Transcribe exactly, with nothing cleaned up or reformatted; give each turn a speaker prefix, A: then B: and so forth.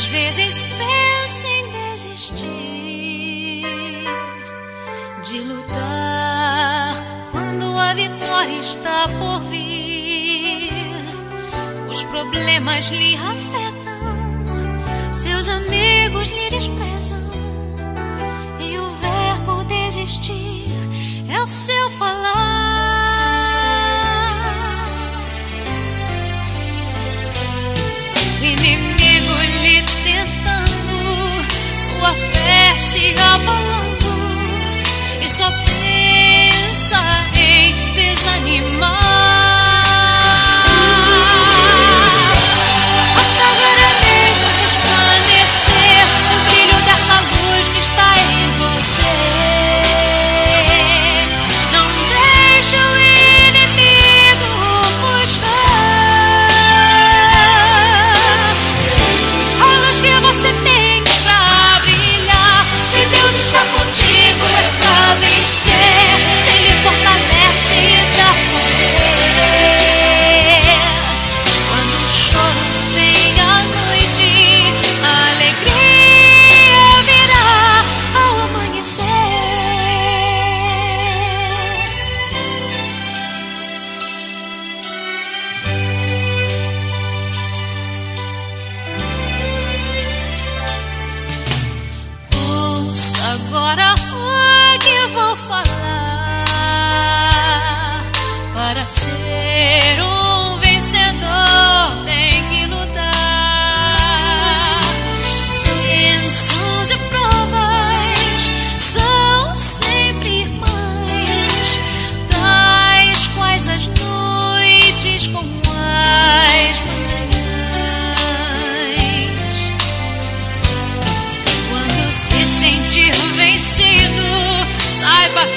A: Às vezes penso em desistir de lutar quando a vitória está por vir. Os problemas lhe afetam, seus amigos lhe desprezam, e o verbo desistir é o seu falar. O inimigo lhe tentando, sua fé se abalando, e só pensa em desanimar. Faça agora mesmo resplandecer o brilho dessa luz que está em você. Não deixe o inimigo ofuscar a luz que você tem pra brilhar. Se Deus está contigo, é pra vencer. Ele fortalece e dá poder. Quando o choro vem à noite, a alegria virá ao amanhecer. Ouça agora o que vou falar. Para ser um vencedor tem que lutar. Bênçãos e provas são sempre irmãs, tais quais as noites como as manhãs. Quando se sentir vencido, saiba